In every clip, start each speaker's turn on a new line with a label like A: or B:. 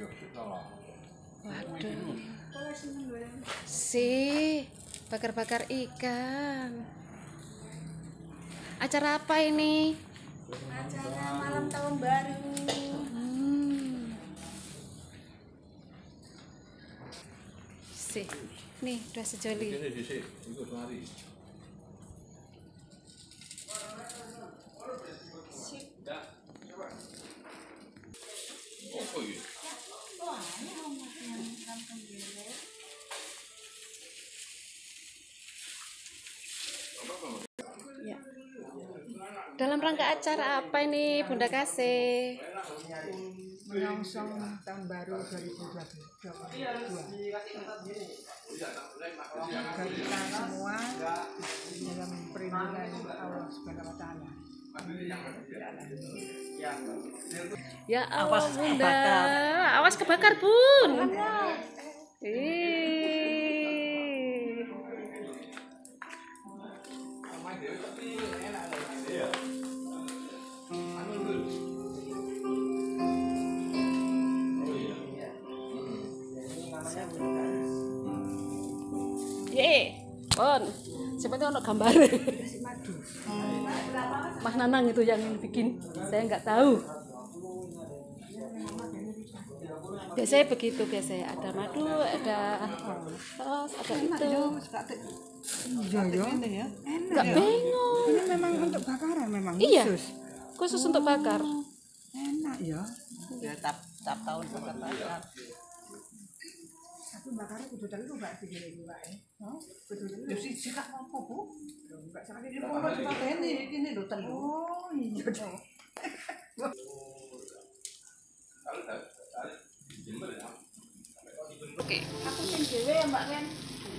A: Waduh. Si bakar-bakar ikan. Acara apa ini?
B: Acara malam tahun baru.
A: Si, nih udah sejoli. Ya. Dalam rangka acara apa ini, Bunda Kasih?
B: Menyongsong tahun baru 2022. Agar kita semua dalam perlindungan Allah Subhanahu wa taala.
A: Ya Allah, Bunda. Awas kebakar, Bun. Pon, siapa tahu ada gambar. Mas Nanang itu yang bikin, saya nggak tahu. Biasanya begitu, biasanya ada madu, ada sos, ada itu.
B: Iya,
A: Nggak bingung.
B: Ini memang untuk bakaran, memang
A: Iya,
B: khusus.
A: khusus untuk bakar.
B: Enak ya.
C: Ya tap tahun bakar.
B: Tapi bakarnya kudu telu Mbak digini Mbak. Kudu telu.
C: Ya siji kak apa, Bu?
B: Mbak sakit
C: Ini mau dipateni iki lho telu.
B: Oh, iya dong.
A: Oke.
B: Aku sing dhewe ya Mbak Ken.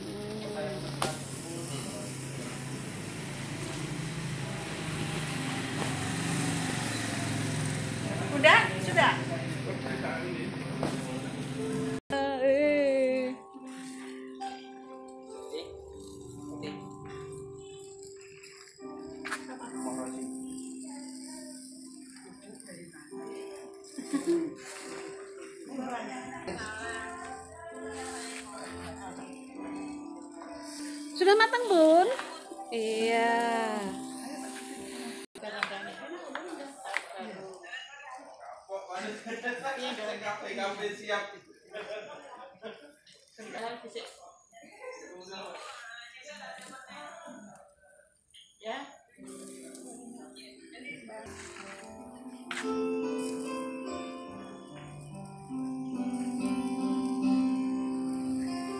B: Udah? Sudah?
A: Sudah matang, Bun? Iya.
C: Ya.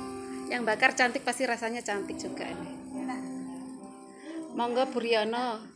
A: Yang bakar cantik pasti rasanya cantik juga ini. Monggo Buryono.